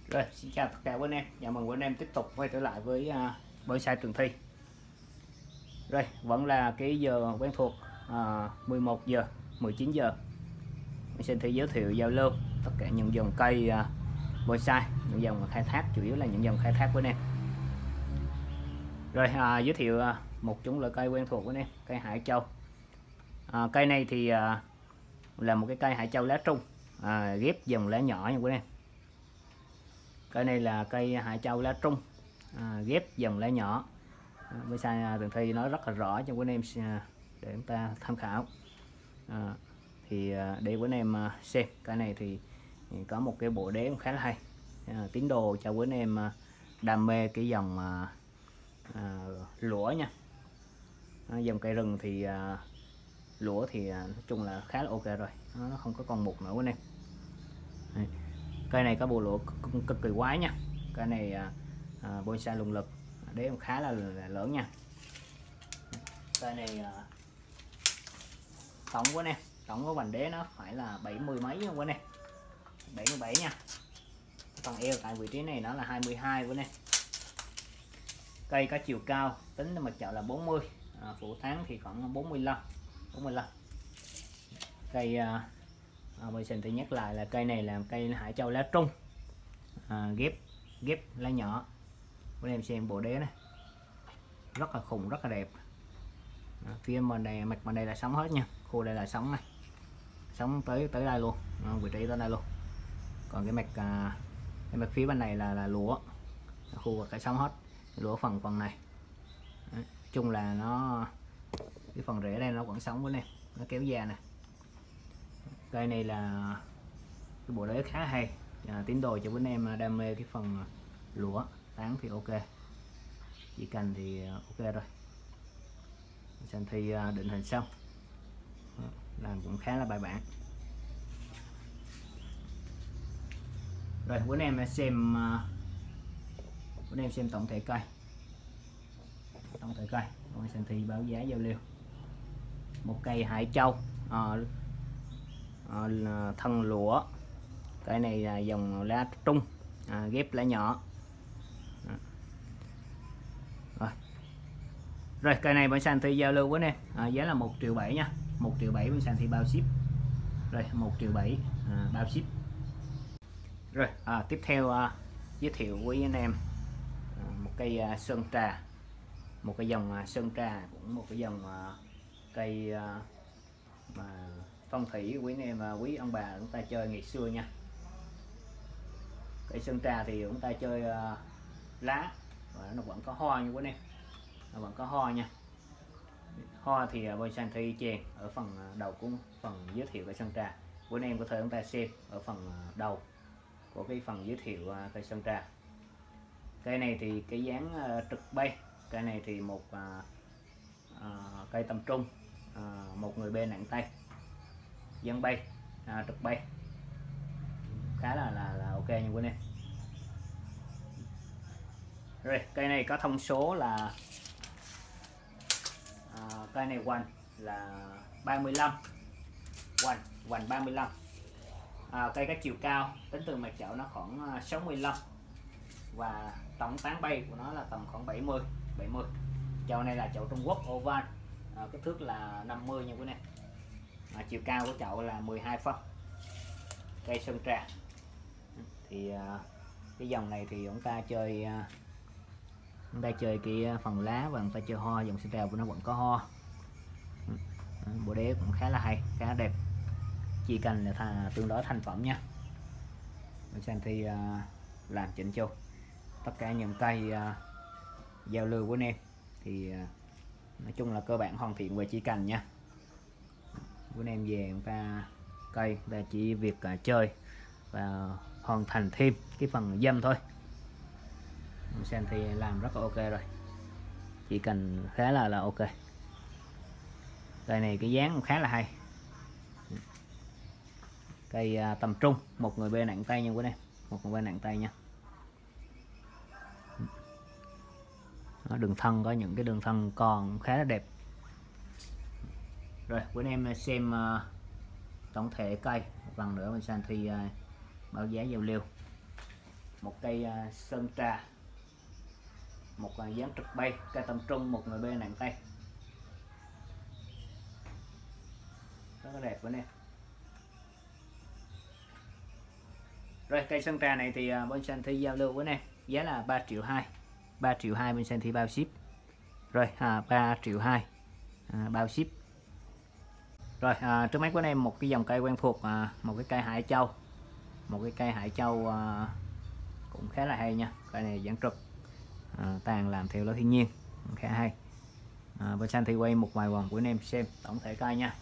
Rồi, xin chào tất cả quý anh em, chào mừng quý anh em tiếp tục quay trở lại với bonsai Trường Thi. Rồi, vẫn là cái giờ quen thuộc 11 giờ, 19 giờ. Mình xin thử giới thiệu giao lưu tất cả những dòng cây bonsai, những dòng khai thác, chủ yếu là những dòng khai thác quý anh em. Rồi, giới thiệu một chủng loại cây quen thuộc quý anh em, cây Hải Châu. Cây này thì là một cái cây Hải Châu lá trung, ghép dòng lá nhỏ nha quý anh em. Cây này là cây Hải Châu lá trung, ghép dòng lá nhỏ. Bonsai Trường Thi nói rất là rõ cho quý anh em để chúng ta tham khảo. Để quý anh em xem, cái này thì có một cái bộ đế cũng khá là hay, tín đồ cho quý anh em đam mê cái dòng lũa nha. Dòng cây rừng thì lũa thì nói chung là khá là ok rồi, nó không có con mục nữa quý anh em. Đây. Cây này có bộ lũa cực kỳ quái nha. Cây này bonsai lùng lực, đế cũng khá là lớn nha. Cây này tổng của nè, tổng của vành đế nó phải là 70 mấy của nè, 77 nha. Phần eo tại vị trí này nó là 22 của nè. Cây có chiều cao tính mặt chậu là 40, phủ tán thì khoảng 45. Cây mình xin tự nhắc lại là cây này là cây Hải Châu lá trung, ghép lá nhỏ. Các em xem bộ đế này rất là khủng, rất là đẹp. Phía bên này, mặt bên đây là sống hết nha, khu đây là sống này, sống tới đây luôn, vị trí tới đây luôn. Còn cái mặt phía bên này là lúa, khu vực cái sống hết lúa phần này. Đấy, chung là nó cái phần rễ đây nó vẫn sống với em, nó kéo da nè. Cây này là cái bộ đế khá hay, tín đồ cho quý anh em đam mê cái phần lúa, tán thì ok, chỉ cành thì ok rồi. Xem Thi định hình xong, làm cũng khá là bài bản. Rồi quý anh em xem tổng thể cây. Rồi xem Thi báo giá giao lưu. Một cây Hải Châu thân lũa. Cây này là dòng lá trung, ghép lá nhỏ. Rồi cây này bonsai Thi giao lưu với anh em, giá là 1,7 triệu nha, 1,7 triệu bonsai Thi bao ship. Rồi 1,7 triệu bao ship. Rồi tiếp theo giới thiệu với anh em một cây sơn trà, một cái dòng sơn trà, cũng một cái dòng cây mà phong thủy quý anh em và quý ông bà chúng ta chơi ngày xưa nha. Cây sơn trà thì chúng ta chơi lá và nó vẫn có hoa như quý anh em, nó vẫn có hoa nha. Hoa thì bonsai Thi chèn ở phần đầu của phần giới thiệu cây sơn trà. Quý anh em có thể chúng ta xem ở phần đầu của cái phần giới thiệu cây sơn trà. Cây này thì cái dáng trực bay, cây này thì một cây tầm trung, một người bê nặng tay, dáng bay, trực bay, khá là ok nha quý anh em. Rồi cây này có thông số là cây này hoành là 35, hoành 35. Cây có chiều cao tính từ mặt chậu nó khoảng 65 và tổng tán bay của nó là tầm khoảng 70. Chậu này là chậu Trung Quốc oval, kích thước là 50 nha quý anh em. Chiều cao của chậu là 12 phân. Cây sơn trà thì cái dòng này thì chúng ta chơi cái phần lá và chúng ta chơi hoa, dòng sơn trà của nó vẫn có hoa. Bộ đế cũng khá là hay, khá đẹp, chi cành là tương đối thành phẩm nha. Bonsai Thi làm chỉnh chu tất cả những cây giao lưu của anh em thì nói chung là cơ bản hoàn thiện về chi cành nha. Của anh em về chúng ta cây ta chỉ việc chơi và hoàn thành thêm cái phần dâm thôi. Bonsai Thi làm rất là ok rồi, chỉ cần khá là ok. Cây này cái dáng cũng khá là hay, cây tầm trung, một người bê nặng tay nha quý anh em, một người bê nặng tay nha. Đường thân có những cái đường thân còn khá là đẹp. Rồi quý anh em xem tổng thể cây, một lần nữa bonsai Thi báo giá giao lưu. một cây sơn trà, một dáng trực bay, cây tầm trung, một người bê nặng tay, rất là đẹp của anh em. Rồi cây sơn trà này thì bên Sanh Thi giao lưu với anh em giá là 3,2 triệu, 3,2 triệu bên Sanh Thi bao ship. Rồi 3,2 triệu bao ship. Rồi trước mắt của anh em một cái dòng cây quen thuộc, một cái cây Hải Châu, một cái cây Hải Châu cũng khá là hay nha. Cây này dạng trực, tàn làm theo lối thiên nhiên, khá hay. Bên Sanh Thi quay một vài vòng của anh em xem tổng thể cây nha.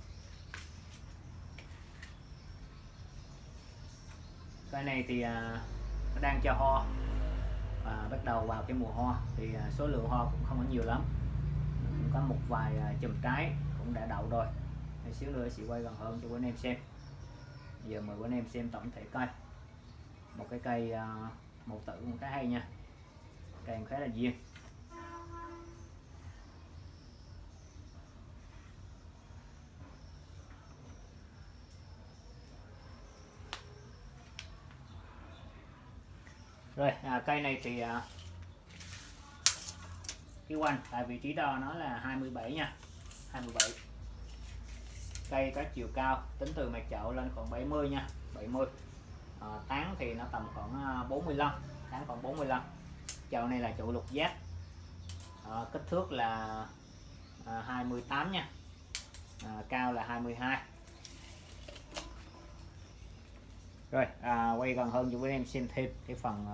Cây này thì nó đang cho hoa và bắt đầu vào cái mùa hoa thì số lượng hoa cũng không có nhiều lắm, cũng có một vài chùm trái cũng đã đậu rồi. Để xíu nữa sẽ quay gần hơn cho anh em xem. Giờ mời anh em xem tổng thể cây. Một cái cây màu tử cũng khá hay nha, cây khá là duyên. Rồi cây này thì cái quanh tại vị trí đo nó là 27 nha, 27. Cây có chiều cao tính từ mặt chậu lên còn 70 nha, 70. Tán thì nó tầm khoảng 45, tán còn 45. Chậu này là chậu lục giác, kích thước là 28 nha, cao là 22. Rồi quay gần hơn cho quý em xem thêm cái phần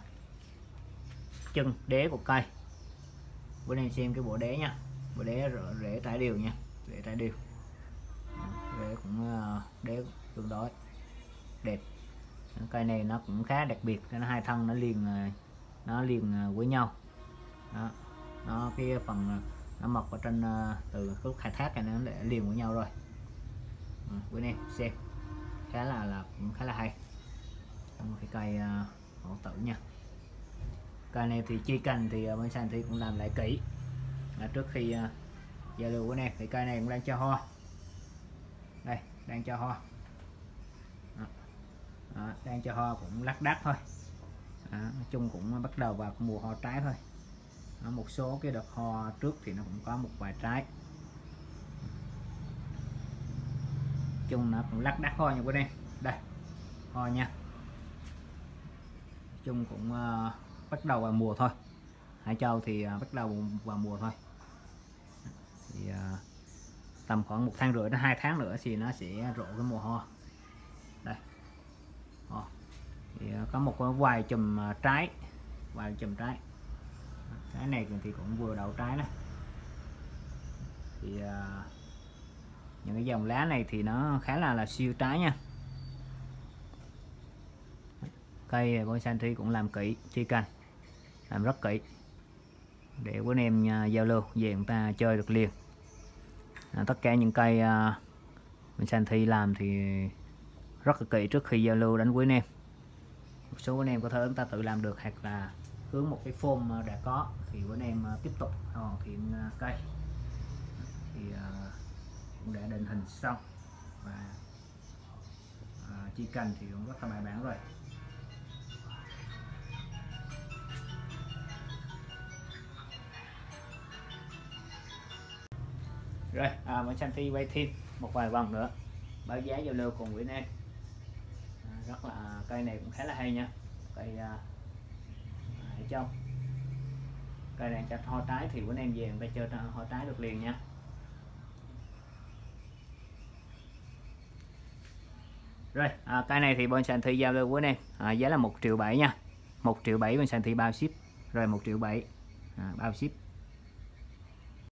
chân đế của cây. Quý em xem cái bộ đế nha, bộ đế rễ trải đều nha, rễ trải đều, rễ cũng đế tương đối đẹp. Cây này nó cũng khá đặc biệt, nó hai thân nó liền với nhau. Đó. Nó cái phần nó mọc ở trên từ lúc khai thác này nó để liền với nhau rồi. Quý em xem khá là cũng khá là hay. Một cái cây hổ tử nha. Cây này thì chi cành thì bên Sanh Thi cũng làm lại kỹ trước khi giao lưu của anh em. Thì cây này cũng đang cho hoa, đây đang cho hoa. Đó, đang cho hoa cũng lác đác thôi. Nói chung cũng bắt đầu vào mùa hoa trái thôi. Đó, một số cái đợt hoa trước thì nó cũng có một vài trái, chung nó cũng lác đác hoa nha quý anh. Đây hoa nha, chung cũng bắt đầu vào mùa thôi. Hải Châu thì bắt đầu vào mùa thôi, thì tầm khoảng 1 tháng rưỡi đến 2 tháng nữa thì nó sẽ rộ cái mùa hoa. Đây thì có một vài chùm trái, cái này thì cũng vừa đậu trái đó. Thì những cái dòng lá này thì nó khá là siêu trái nha. Cây bonsai Sanh Thi cũng làm kỹ, chi cành làm rất kỹ để quý anh em giao lưu về người ta chơi được liền. Tất cả những cây bonsai Sanh Thi làm thì rất là kỹ trước khi giao lưu đến quý anh em. Một số anh em có thể chúng ta tự làm được, hoặc là cứ một cái form đã có thì quý anh em tiếp tục hoàn thiện cây. Thì cũng đã định hình xong và chi cành thì cũng rất là bài bản rồi. Rồi Bonsai Sanh Thi quay thêm một vài vòng nữa báo giá giao lưu cùng với anh em. Rất là cây này cũng khá là hay nha, cây Hải Châu. Cây này cho hoa trái thì quý anh em về người ta chơi hoa trái được liền nha. Rồi cây này thì Bonsai Sanh Thi giao lưu với anh em giá là 1,7 triệu nha, 1,7 triệu Bonsai Sanh Thi bao ship. Rồi 1,7 triệu bao ship.